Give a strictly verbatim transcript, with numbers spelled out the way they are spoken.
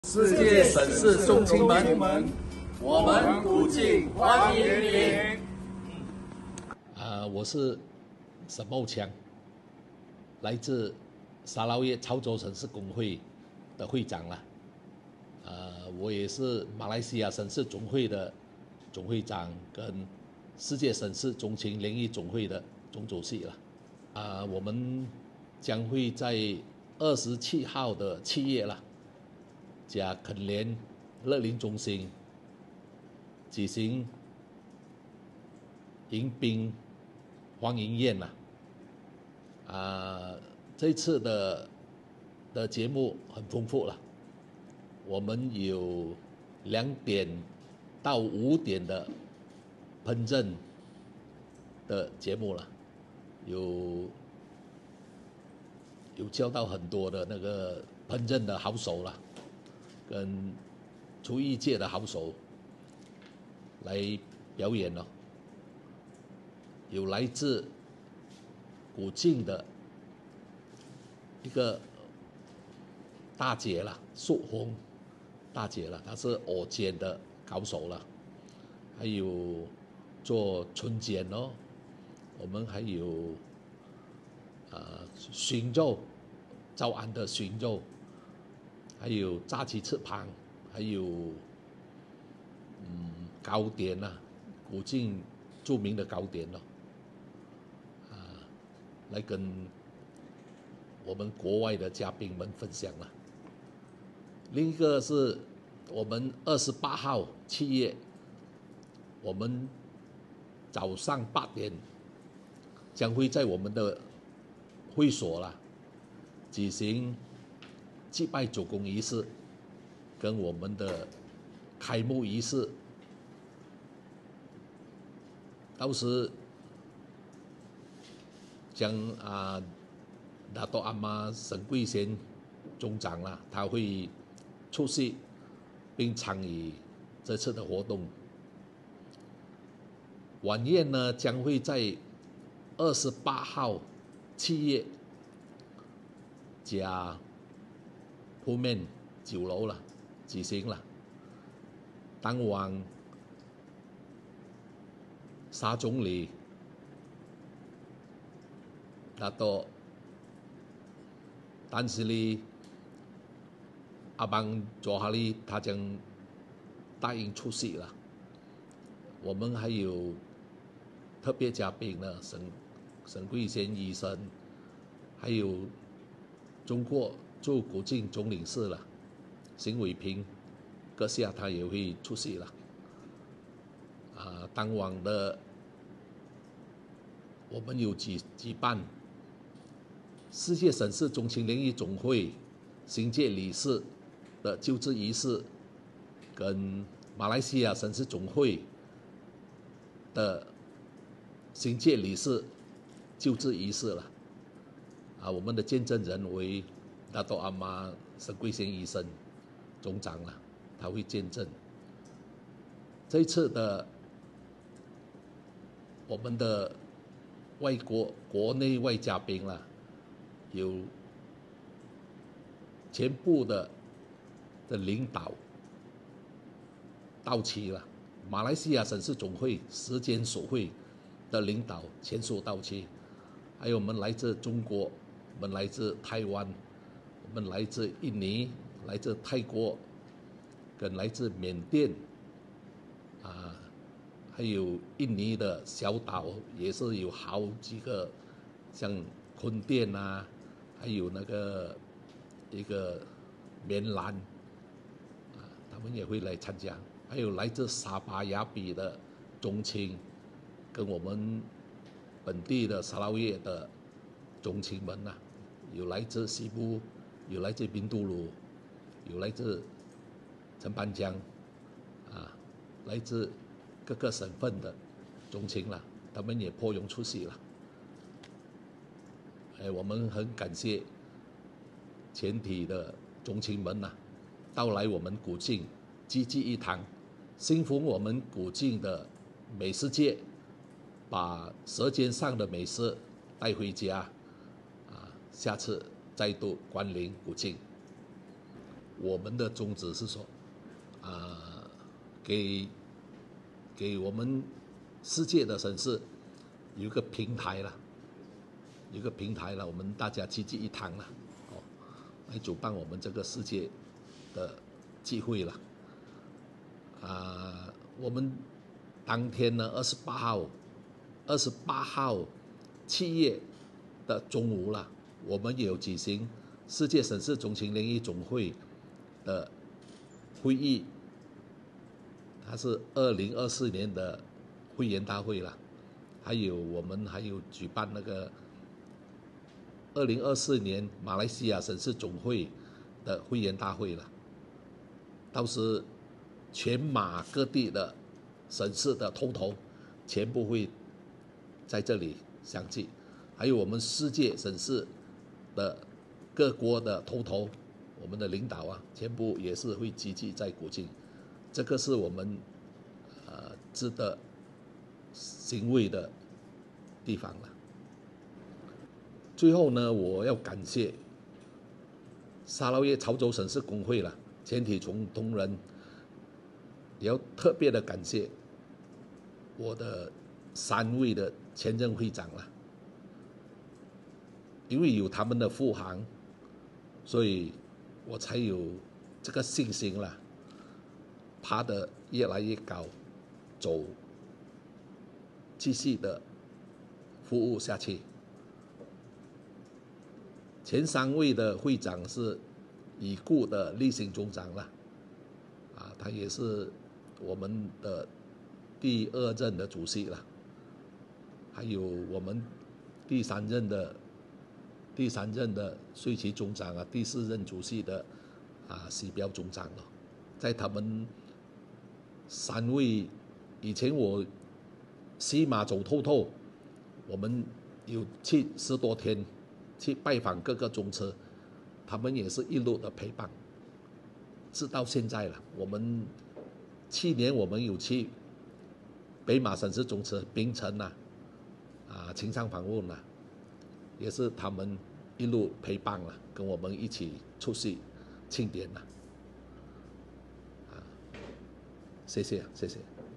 世界省市中青门，我们古晋欢迎你。 啊、呃，我是沈茂强，来自沙捞越潮州省市工会的会长了。呃，我也是马来西亚省市总会的总会长，跟世界省市中青联谊总会的总主席了。啊、呃，我们将会在二十七号的七月了。加垦联乐龄中心举行迎宾欢迎宴呐、啊，啊，这次的的节目很丰富了，我们有两点到五点的烹饪的节目了，有有教到很多的那个烹饪的好手了。跟厨艺界的好手来表演了，有来自古晋的一个大姐了，素红大姐了，她是蚵煎的高手了，还有做春卷哦，我们还有呃熏肉，诏安的熏肉。还有炸鸡翅膀，还有嗯糕点呐、啊，古晋著名的糕点哦，啊，来跟我们国外的嘉宾们分享了。另一个是我们二十八号七月，我们早上八点将会在我们的会所啦举行祭拜祖公仪式，跟我们的开幕仪式，到时将啊拿督阿妈沈桂贤总长啦，他会出席并参与这次的活动。晚宴呢将会在二十八号七月加铺面酒楼了举行了，当晚沙总理拿督丹斯利阿邦佐哈利他将答应出席了。我们还有特别嘉宾呢，沈沈桂贤医生，还有中国驻古晋总领事了，邢伟平阁下他也会出席了。啊，当晚的我们有举举办世界省市中青联谊总会新届理事的就职仪式，跟马来西亚省市总会的新届理事就职仪式了。啊，我们的见证人为拿督阿妈沈桂贤医生总长了，他会见证。这一次的我们的外国国内外嘉宾了，有全部的的领导到齐了，马来西亚省市总会时间手会的领导全数到齐，还有我们来自中国，我们来自台湾，我们来自印尼，来自泰国，跟来自缅甸，啊，还有印尼的小岛也是有好几个，像坤甸啊，还有那个一个棉兰，啊，他们也会来参加，还有来自沙巴雅比的中青，跟我们本地的沙捞越的中青们呐、啊，有来自西部，有来自宾都鲁，有来自陈班江，啊，来自各个省份的中青了，他们也颇用出席了。哎，我们很感谢全体的中青们呐、啊，到来我们古晋济济一堂，兴逢我们古晋的美食界，把舌尖上的美食带回家，啊，下次再度光临古晋。 我们的宗旨是说，啊，给给我们世界的城市有一个平台了，有一个平台了，我们大家齐聚一堂了，哦，来主办我们这个世界的聚会了。啊，我们当天呢，二十八号，二十八号七月的中午了，我们也有举行世界省市中青联谊总会的会议，它是二零二四年的会员大会了，还有我们还有举办那个二零二四年马来西亚省市总会的会员大会了，到时全马各地的省市的头头全部会在这里相聚，还有我们世界省市的各国的头头，我们的领导啊，全部也是会集聚在古晋，这个是我们呃值得欣慰的地方了。最后呢，我要感谢沙捞越潮州省市工会了全体从同仁，也要特别的感谢我的三位的前任会长了，因为有他们的护航，所以我才有这个信心了，爬得越来越高，走继续的服务下去。前三位的会长是已故的立行总长了，啊，他也是我们的第二任的主席了，还有我们第三任的第三任的税期总长啊，第四任主席的啊西标总长了，在他们三位以前我西马走透透，我们有去十多天去拜访各个中车，他们也是一路的陪伴，直到现在了。我们去年我们有去北马省市中车槟城呐、啊，啊青山访问呐、啊，也是他们一路陪伴了，跟我们一起出席庆典了，啊，谢谢谢谢。